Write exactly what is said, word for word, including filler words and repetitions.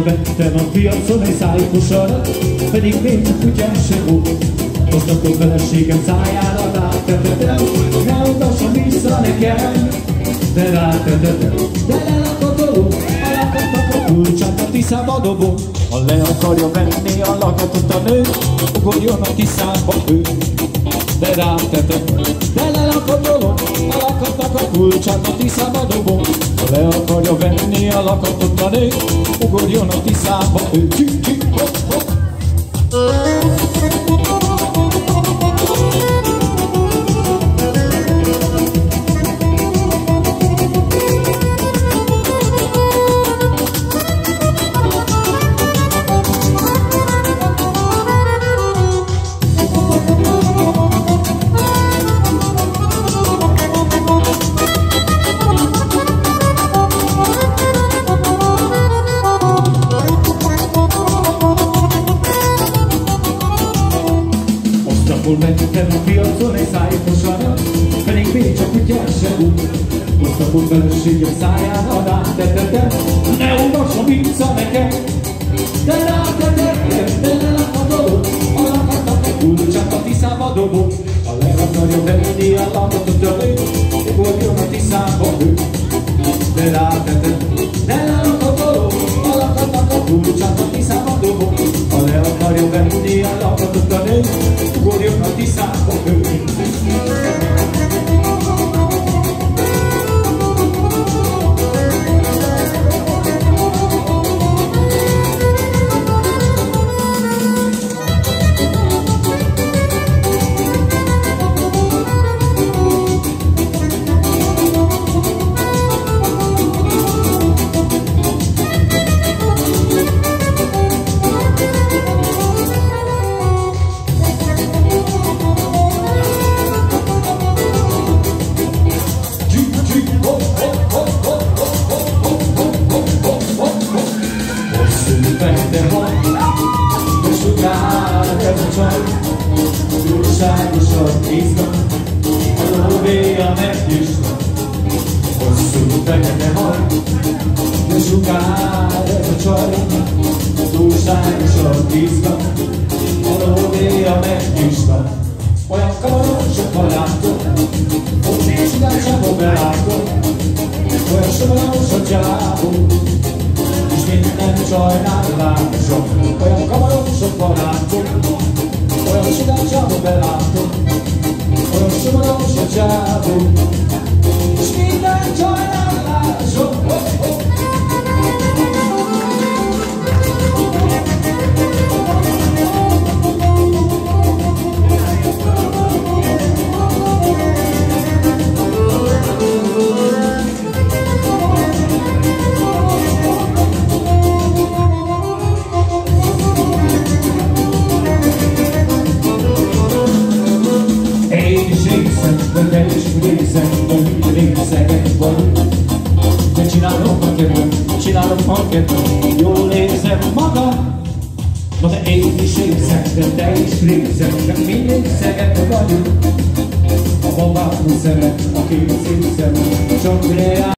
vettem a piacon egy szájkosarat, pedig még a kutyám se volt. Most akkor feleségem szájára rátetetem, ne utasson vissza nekem. De rátetetem, de lelakatolom, a lakatnak a kulcsát a Tiszába dobom. Ha le akarja venni a lakatot a nő, ugorjon a Tiszába ő. De rátetetem, de lelakatolom, a lakatnak a kulcsát a Tiszába dobom. Ha le akarja venni a lakatot a nő, ugorjon a Tiszába ő. Csí, csí, hopp, hopp. Hol vettem a piacon egy szájkosarat, pedig még csak kutyás se út. Most a pont feleségem szájára rátetetem, ne ugasson vissza nekem. De rátetetem, de lelakatolom, a lakatnak a kulcsát a Tiszába dobom. Ha le akarja venni a lakatot a nő, ugorjon a Tiszába ő. De rátetetem, de lelakatolom, a lakatnak a kulcsát a Tiszába dobom. Ha le akarja venni a lakatot a nő, ugorjon a Tiszába ő. De haj, de sugár ez a csaj, túlságosan izgat, a lóvéja megnyisna. Hosszú fekete haj, de sugár ez a csaj, túlságosan izgat, a lóvéja megnyisna. Olyan kamaron sok barátom, ott nincs sugárságon belátom, olyan somolyos a csávom, és minden csajnál látom. Olyan kamaron sok barátom, olyan sugárságon belátom, olyan somolyos a csávom, és minden csajnál látom. Oh, oh. De is részeg, de mind részegek vagyunk. De csinálom a kedvem, csinálom a kedvem, jól érzem magam. Na de én is részeg, de te is részeg, de mind részegek vagyunk. A babákon szemek, a két szép szemek, csak reál.